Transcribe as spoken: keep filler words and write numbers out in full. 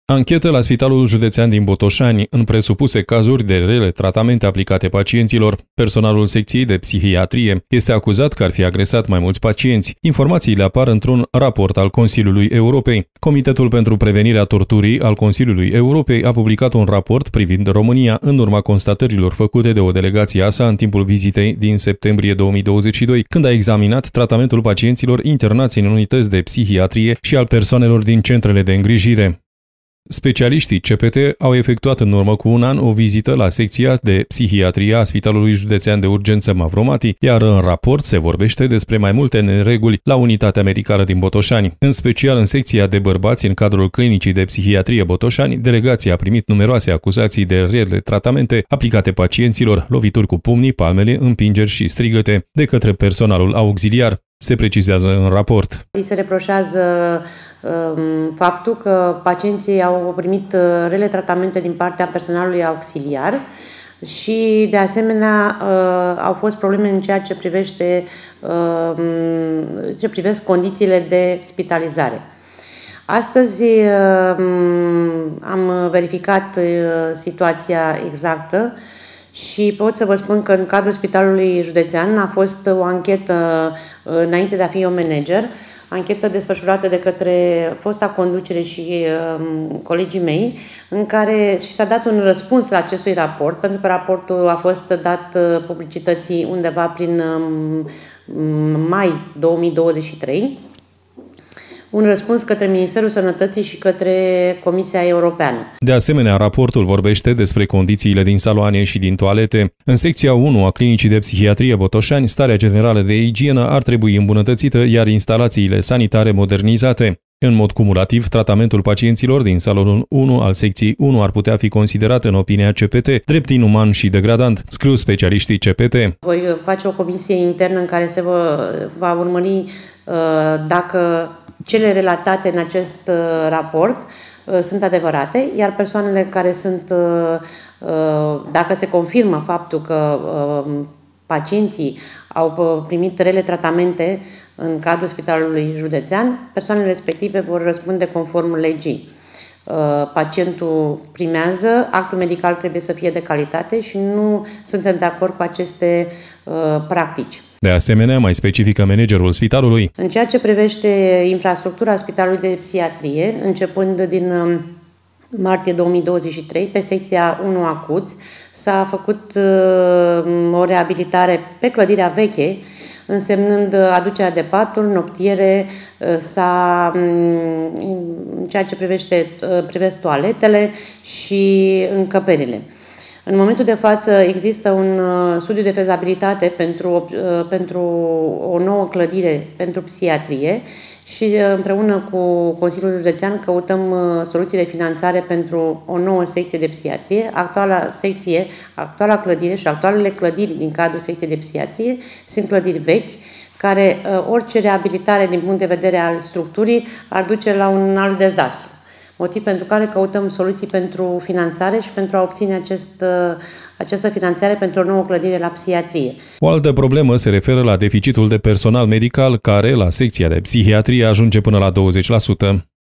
Anchetă la Spitalul Județean din Botoșani. În presupuse cazuri de rele tratamente aplicate pacienților, personalul secției de psihiatrie este acuzat că ar fi agresat mai mulți pacienți. Informațiile apar într-un raport al Consiliului Europei. Comitetul pentru Prevenirea Torturii al Consiliului Europei a publicat un raport privind România în urma constatărilor făcute de o delegație a sa în timpul vizitei din septembrie două mii douăzeci și doi, când a examinat tratamentul pacienților internați în unități de psihiatrie și al persoanelor din centrele de îngrijire. Specialiștii C P T au efectuat în urmă cu un an o vizită la secția de psihiatrie a Spitalului Județean de Urgență Mavromati, iar în raport se vorbește despre mai multe nereguli la unitatea medicală din Botoșani. În special în secția de bărbați în cadrul Clinicii de Psihiatrie Botoșani, delegația a primit numeroase acuzații de rele tratamente aplicate pacienților, lovituri cu pumnii, palmele, împingeri și strigăte de către personalul auxiliar. Se precizează în raport. Îi se reproșează um, faptul că pacienții au primit rele tratamente din partea personalului auxiliar și, de asemenea, uh, au fost probleme în ceea ce privește uh, ce privesc condițiile de spitalizare. Astăzi uh, am verificat uh, situația exactă și pot să vă spun că în cadrul Spitalului Județean a fost o anchetă, înainte de a fi eu manager, anchetă desfășurată de către fosta conducere și um, colegii mei, în care și s-a dat un răspuns la acestui raport, pentru că raportul a fost dat publicității undeva prin um, mai două mii douăzeci și trei. Un răspuns către Ministerul Sănătății și către Comisia Europeană. De asemenea, raportul vorbește despre condițiile din saloane și din toalete. În secția unu a Clinicii de Psihiatrie Botoșani, starea generală de igienă ar trebui îmbunătățită, iar instalațiile sanitare modernizate. În mod cumulativ, tratamentul pacienților din salonul unu al secției unu ar putea fi considerat, în opinia C P T, drept inuman și degradant, scriu specialiștii C P T. Voi face o comisie internă în care se va, va urmări uh, dacă cele relatate în acest uh, raport uh, sunt adevărate, iar persoanele care sunt, uh, uh, dacă se confirmă faptul că uh, pacienții au primit rele tratamente în cadrul Spitalului Județean, persoanele respective vor răspunde conform legii. Pacientul primează, actul medical trebuie să fie de calitate și nu suntem de acord cu aceste uh, practici. De asemenea, mai specifică managerul spitalului. În ceea ce privește infrastructura Spitalului de Psihiatrie, începând din uh, martie două mii douăzeci și trei, pe secția unu Acuți, s-a făcut uh, o reabilitare pe clădirea veche, însemnând aducerea de paturi, noptiere, sa, în ceea ce privește, privesc toaletele și încăperile. În momentul de față există un studiu de fezabilitate pentru, pentru o nouă clădire pentru psihiatrie și împreună cu Consiliul Județean căutăm soluții de finanțare pentru o nouă secție de psihiatrie. Actuala secție, actuala clădire și actualele clădiri din cadrul secției de psihiatrie sunt clădiri vechi, care orice reabilitare din punct de vedere al structurii ar duce la un alt dezastru. Motiv pentru care căutăm soluții pentru finanțare și pentru a obține acest, această finanțare pentru o nouă clădire la psihiatrie. O altă problemă se referă la deficitul de personal medical, care la secția de psihiatrie ajunge până la douăzeci la sută.